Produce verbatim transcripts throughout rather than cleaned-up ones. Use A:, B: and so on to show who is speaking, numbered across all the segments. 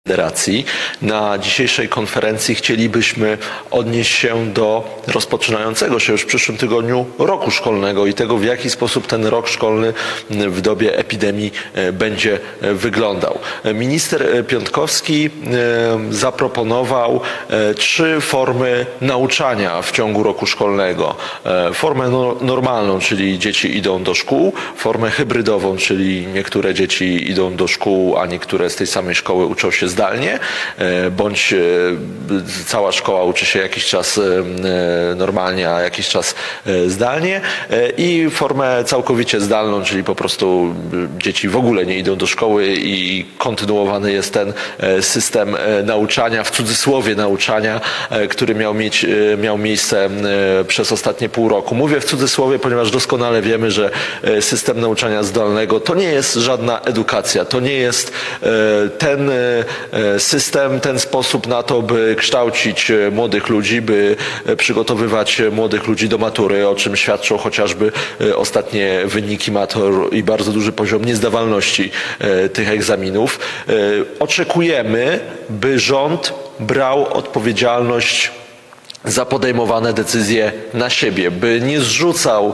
A: Federacji. Na dzisiejszej konferencji chcielibyśmy odnieść się do rozpoczynającego się już w przyszłym tygodniu roku szkolnego i tego, w jaki sposób ten rok szkolny w dobie epidemii będzie wyglądał. Minister Piontkowski zaproponował trzy formy nauczania w ciągu roku szkolnego. Formę normalną, czyli dzieci idą do szkół, formę hybrydową, czyli niektóre dzieci idą do szkół, a niektóre z tej samej szkoły uczą się zdalnie, bądź cała szkoła uczy się jakiś czas normalnie, a jakiś czas zdalnie, i formę całkowicie zdalną, czyli po prostu dzieci w ogóle nie idą do szkoły i kontynuowany jest ten system nauczania, w cudzysłowie nauczania, który miał mieć, miał miejsce przez ostatnie pół roku. Mówię w cudzysłowie, ponieważ doskonale wiemy, że system nauczania zdalnego to nie jest żadna edukacja, to nie jest ten system, ten sposób na to, by kształcić młodych ludzi, by przygotowywać młodych ludzi do matury, o czym świadczą chociażby ostatnie wyniki matur i bardzo duży poziom niezdawalności tych egzaminów. Oczekujemy, by rząd brał odpowiedzialność za podejmowane decyzje na siebie, by nie zrzucał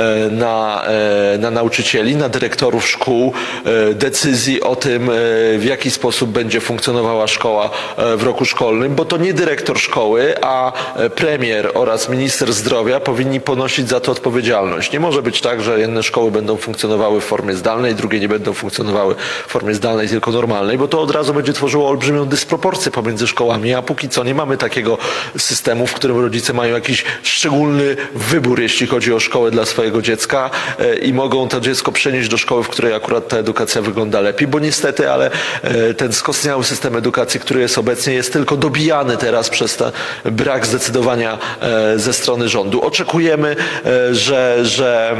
A: na, na nauczycieli, na dyrektorów szkół decyzji o tym, w jaki sposób będzie funkcjonowała szkoła w roku szkolnym, bo to nie dyrektor szkoły, a premier oraz minister zdrowia powinni ponosić za to odpowiedzialność. Nie może być tak, że jedne szkoły będą funkcjonowały w formie zdalnej, drugie nie będą funkcjonowały w formie zdalnej, tylko normalnej, bo to od razu będzie tworzyło olbrzymią dysproporcję pomiędzy szkołami, a póki co nie mamy takiego systemu, w którym rodzice mają jakiś szczególny wybór, jeśli chodzi o szkołę dla swojego dziecka, i mogą to dziecko przenieść do szkoły, w której akurat ta edukacja wygląda lepiej, bo niestety, ale ten skostniały system edukacji, który jest obecnie, jest tylko dobijany teraz przez ten brak zdecydowania ze strony rządu. Oczekujemy, że, że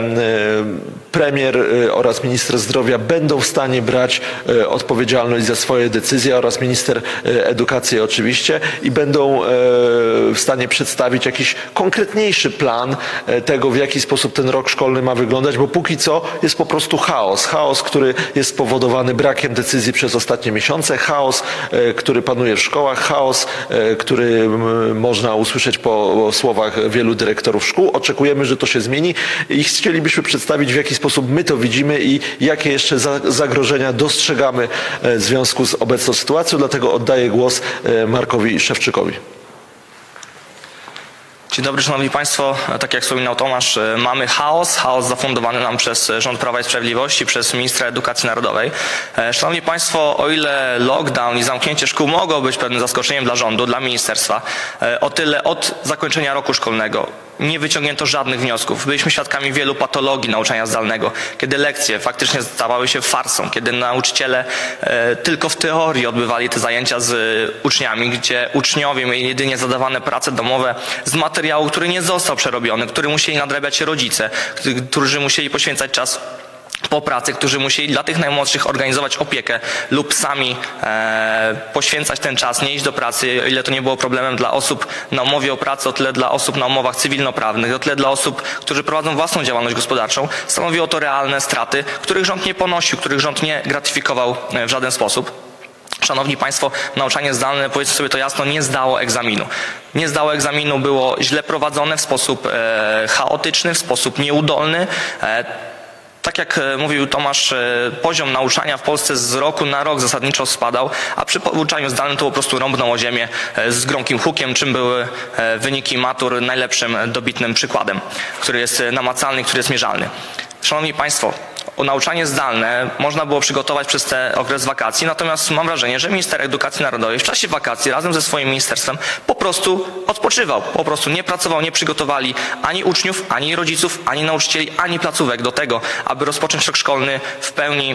A: premier oraz minister zdrowia będą w stanie brać odpowiedzialność za swoje decyzje, oraz minister edukacji oczywiście, i będą w stanie przedstawić jakiś konkretniejszy plan tego, w jaki sposób ten rok szkolny ma wyglądać, bo póki co jest po prostu chaos. Chaos, który jest spowodowany brakiem decyzji przez ostatnie miesiące, chaos, który panuje w szkołach, chaos, który można usłyszeć po słowach wielu dyrektorów szkół. Oczekujemy, że to się zmieni i chcielibyśmy przedstawić, w jaki sposób my to widzimy i jakie jeszcze zagrożenia dostrzegamy w związku z obecną sytuacją. Dlatego oddaję głos Markowi Szewczykowi.
B: Dzień dobry, szanowni państwo. Tak jak wspominał Tomasz, mamy chaos, chaos zafundowany nam przez rząd Prawa i Sprawiedliwości, przez ministra edukacji narodowej. Szanowni państwo, o ile lockdown i zamknięcie szkół mogą być pewnym zaskoczeniem dla rządu, dla ministerstwa, o tyle od zakończenia roku szkolnego nie wyciągnięto żadnych wniosków. Byliśmy świadkami wielu patologii nauczania zdalnego, kiedy lekcje faktycznie stawały się farsą, kiedy nauczyciele e, tylko w teorii odbywali te zajęcia z uczniami, gdzie uczniowie mieli jedynie zadawane prace domowe z materiału, który nie został przerobiony, który musieli nadrabiać rodzice, którzy musieli poświęcać czas po pracy, którzy musieli dla tych najmłodszych organizować opiekę lub sami e, poświęcać ten czas, nie iść do pracy, o ile to nie było problemem dla osób na umowie o pracę, o tyle dla osób na umowach cywilnoprawnych, o tyle dla osób, którzy prowadzą własną działalność gospodarczą. Stanowiło to realne straty, których rząd nie ponosił, których rząd nie gratyfikował w żaden sposób. Szanowni państwo, nauczanie zdalne, powiedzmy sobie to jasno, nie zdało egzaminu. Nie zdało egzaminu, było źle prowadzone w sposób e, chaotyczny, w sposób nieudolny. E, Tak jak mówił Tomasz, poziom nauczania w Polsce z roku na rok zasadniczo spadał, a przy pouczaniu zdalnym to po prostu rąbnął o ziemię z gromkim hukiem, czym były wyniki matur najlepszym, dobitnym przykładem, który jest namacalny, który jest mierzalny. Szanowni państwo, o nauczanie zdalne można było przygotować przez ten okres wakacji, natomiast mam wrażenie, że minister edukacji narodowej w czasie wakacji razem ze swoim ministerstwem po prostu odpoczywał, po prostu nie pracował, nie przygotowali ani uczniów, ani rodziców, ani nauczycieli, ani placówek do tego, aby rozpocząć rok szkolny w pełni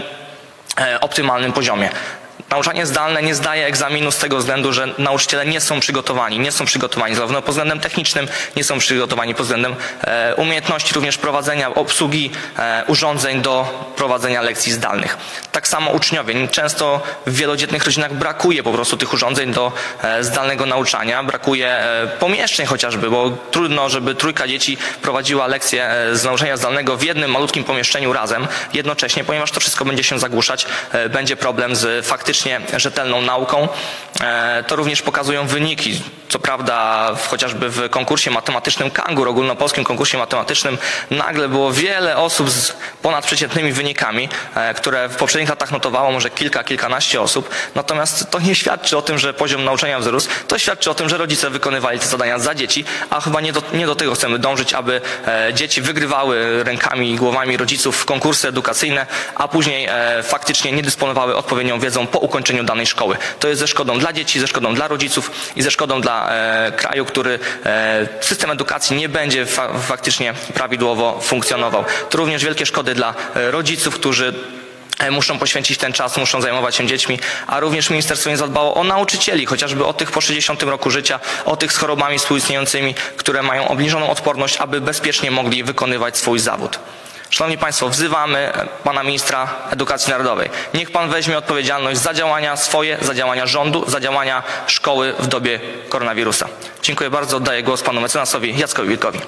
B: e, optymalnym poziomie. Nauczanie zdalne nie zdaje egzaminu z tego względu, że nauczyciele nie są przygotowani. Nie są przygotowani zarówno pod względem technicznym, nie są przygotowani pod względem e, umiejętności również prowadzenia, obsługi e, urządzeń do prowadzenia lekcji zdalnych. Tak samo uczniowie. Często w wielodzietnych rodzinach brakuje po prostu tych urządzeń do e, zdalnego nauczania. Brakuje e, pomieszczeń chociażby, bo trudno, żeby trójka dzieci prowadziła lekcje e, z nauczania zdalnego w jednym malutkim pomieszczeniu razem jednocześnie, ponieważ to wszystko będzie się zagłuszać. E, będzie problem z faktycznym faktycznie rzetelną nauką. To również pokazują wyniki. Co prawda chociażby w konkursie matematycznym Kangur, ogólnopolskim konkursie matematycznym, nagle było wiele osób z ponadprzeciętnymi wynikami, które w poprzednich latach notowało może kilka, kilkanaście osób. Natomiast to nie świadczy o tym, że poziom nauczania wzrósł. To świadczy o tym, że rodzice wykonywali te zadania za dzieci, a chyba nie do, nie do tego chcemy dążyć, aby dzieci wygrywały rękami i głowami rodziców w konkursy edukacyjne, a później faktycznie nie dysponowały odpowiednią wiedzą po ukończeniu danej szkoły. To jest ze szkodą dla dzieci, ze szkodą dla rodziców i ze szkodą dla e, kraju, który e, system edukacji nie będzie fa faktycznie prawidłowo funkcjonował. To również wielkie szkody dla e, rodziców, którzy muszą poświęcić ten czas, muszą zajmować się dziećmi, a również ministerstwo nie zadbało o nauczycieli, chociażby o tych po sześćdziesiątym roku życia, o tych z chorobami współistniejącymi, które mają obniżoną odporność, aby bezpiecznie mogli wykonywać swój zawód. Szanowni Państwo, wzywamy Pana Ministra Edukacji Narodowej. Niech Pan weźmie odpowiedzialność za działania swoje, za działania rządu, za działania szkoły w dobie koronawirusa. Dziękuję bardzo. Oddaję głos Panu mecenasowi Jackowi Wilkowi.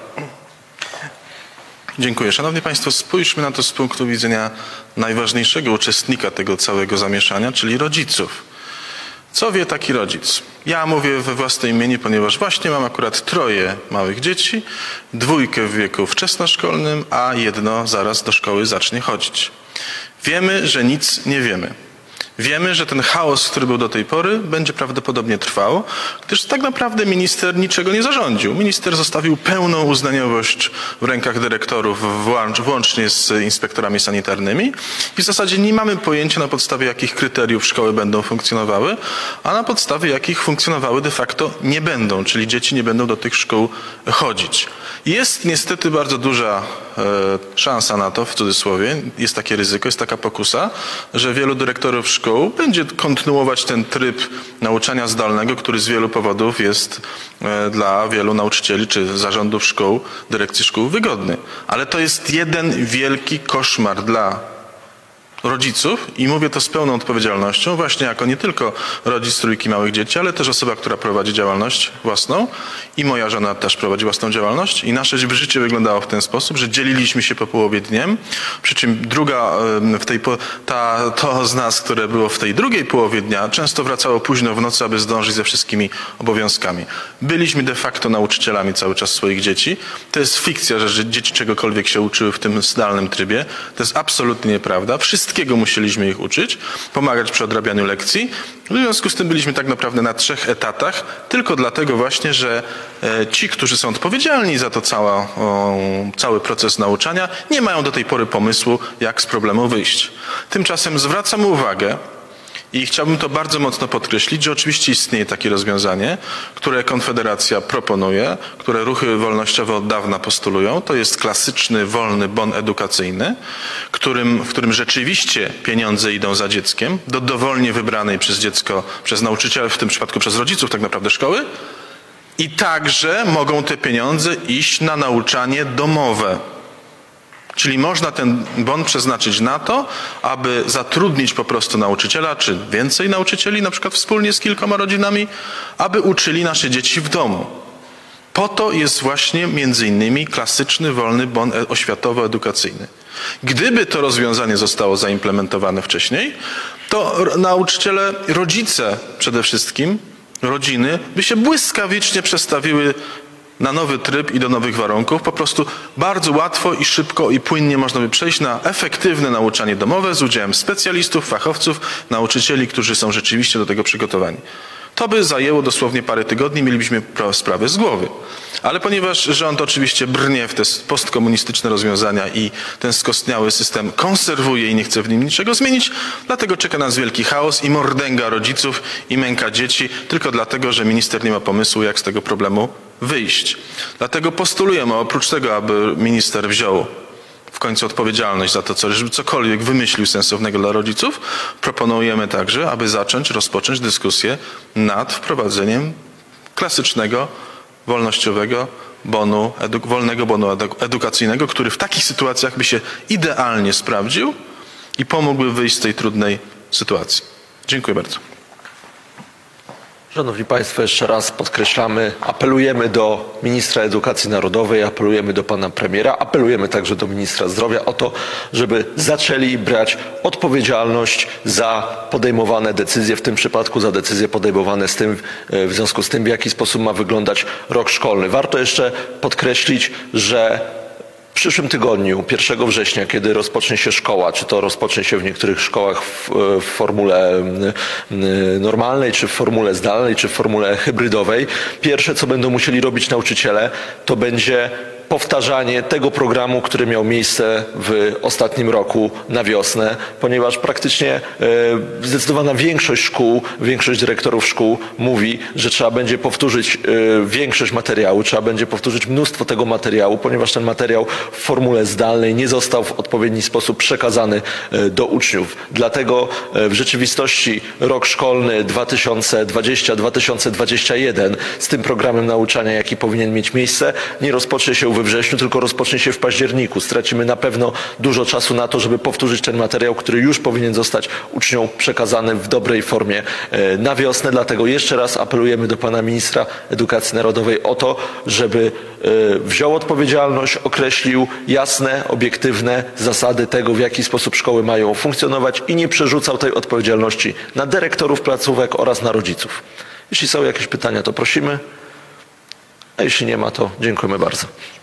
C: Dziękuję. Szanowni Państwo, spójrzmy na to z punktu widzenia najważniejszego uczestnika tego całego zamieszania, czyli rodziców. Co wie taki rodzic? Ja mówię we własnym imieniu, ponieważ właśnie mam akurat troje małych dzieci, dwójkę w wieku wczesnoszkolnym, a jedno zaraz do szkoły zacznie chodzić. Wiemy, że nic nie wiemy. Wiemy, że ten chaos, który był do tej pory, będzie prawdopodobnie trwał, gdyż tak naprawdę minister niczego nie zarządził. Minister zostawił pełną uznaniowość w rękach dyrektorów, włącznie z inspektorami sanitarnymi i w zasadzie nie mamy pojęcia, na podstawie jakich kryteriów szkoły będą funkcjonowały, a na podstawie jakich funkcjonowały de facto nie będą, czyli dzieci nie będą do tych szkół chodzić. Jest niestety bardzo duża e, szansa na to, w cudzysłowie, jest takie ryzyko, jest taka pokusa, że wielu dyrektorów szkół będzie kontynuować ten tryb nauczania zdalnego, który z wielu powodów jest e, dla wielu nauczycieli czy zarządów szkół, dyrekcji szkół wygodny. Ale to jest jeden wielki koszmar dla rodziców i mówię to z pełną odpowiedzialnością, właśnie jako nie tylko rodzic trójki małych dzieci, ale też osoba, która prowadzi działalność własną i moja żona też prowadzi własną działalność i nasze życie wyglądało w ten sposób, że dzieliliśmy się po połowie dniem, przy czym druga, w tej, ta, to z nas, które było w tej drugiej połowie dnia, często wracało późno w nocy, aby zdążyć ze wszystkimi obowiązkami. Byliśmy de facto nauczycielami cały czas swoich dzieci. To jest fikcja, że, że dzieci czegokolwiek się uczyły w tym zdalnym trybie. To jest absolutnie nieprawda. Wszyscy Wszystkiego musieliśmy ich uczyć, pomagać przy odrabianiu lekcji. W związku z tym byliśmy tak naprawdę na trzech etatach, tylko dlatego właśnie, że ci, którzy są odpowiedzialni za to cała, o, cały proces nauczania, nie mają do tej pory pomysłu, jak z problemu wyjść. Tymczasem zwracam uwagę, i chciałbym to bardzo mocno podkreślić, że oczywiście istnieje takie rozwiązanie, które Konfederacja proponuje, które ruchy wolnościowe od dawna postulują. To jest klasyczny, wolny bon edukacyjny, którym, w którym rzeczywiście pieniądze idą za dzieckiem, do dowolnie wybranej przez dziecko, przez nauczyciela, w tym przypadku przez rodziców tak naprawdę szkoły. I także mogą te pieniądze iść na nauczanie domowe. Czyli można ten bon przeznaczyć na to, aby zatrudnić po prostu nauczyciela, czy więcej nauczycieli, na przykład wspólnie z kilkoma rodzinami, aby uczyli nasze dzieci w domu. Po to jest właśnie między innymi klasyczny, wolny bon oświatowo-edukacyjny. Gdyby to rozwiązanie zostało zaimplementowane wcześniej, to nauczyciele, rodzice przede wszystkim, rodziny, by się błyskawicznie przestawiły na nowy tryb i do nowych warunków. Po prostu bardzo łatwo i szybko i płynnie można by przejść na efektywne nauczanie domowe z udziałem specjalistów, fachowców, nauczycieli, którzy są rzeczywiście do tego przygotowani. To by zajęło dosłownie parę tygodni, mielibyśmy sprawę z głowy. Ale ponieważ rząd oczywiście brnie w te postkomunistyczne rozwiązania i ten skostniały system konserwuje i nie chce w nim niczego zmienić, dlatego czeka nas wielki chaos i mordęga rodziców i męka dzieci, tylko dlatego, że minister nie ma pomysłu, jak z tego problemu wyjść. Dlatego postulujemy, oprócz tego, aby minister wziął w końcu odpowiedzialność za to, co, żeby cokolwiek wymyślił sensownego dla rodziców, proponujemy także, aby zacząć, rozpocząć dyskusję nad wprowadzeniem klasycznego, wolnościowego bonu, edu, wolnego bonu edukacyjnego, który w takich sytuacjach by się idealnie sprawdził i pomógłby wyjść z tej trudnej sytuacji. Dziękuję bardzo.
A: Szanowni Państwo, jeszcze raz podkreślamy, apelujemy do ministra edukacji narodowej, apelujemy do pana premiera, apelujemy także do ministra zdrowia o to, żeby zaczęli brać odpowiedzialność za podejmowane decyzje, w tym przypadku za decyzje podejmowane z tym, w związku z tym, w jaki sposób ma wyglądać rok szkolny. Warto jeszcze podkreślić, że w przyszłym tygodniu, pierwszego września, kiedy rozpocznie się szkoła, czy to rozpocznie się w niektórych szkołach w, w formule normalnej, czy w formule zdalnej, czy w formule hybrydowej, pierwsze, co będą musieli robić nauczyciele, to będzie powtarzanie tego programu, który miał miejsce w ostatnim roku na wiosnę, ponieważ praktycznie e, zdecydowana większość szkół, większość dyrektorów szkół mówi, że trzeba będzie powtórzyć e, większość materiału, trzeba będzie powtórzyć mnóstwo tego materiału, ponieważ ten materiał w formule zdalnej nie został w odpowiedni sposób przekazany e, do uczniów. Dlatego e, w rzeczywistości rok szkolny dwa tysiące dwudziesty dwa tysiące dwudziesty pierwszy z tym programem nauczania, jaki powinien mieć miejsce, nie rozpocznie się we wrześniu, tylko rozpocznie się w październiku. Stracimy na pewno dużo czasu na to, żeby powtórzyć ten materiał, który już powinien zostać uczniom przekazany w dobrej formie na wiosnę. Dlatego jeszcze raz apelujemy do pana ministra edukacji narodowej o to, żeby wziął odpowiedzialność, określił jasne, obiektywne zasady tego, w jaki sposób szkoły mają funkcjonować i nie przerzucał tej odpowiedzialności na dyrektorów placówek oraz na rodziców. Jeśli są jakieś pytania, to prosimy, a jeśli nie ma, to dziękujemy bardzo.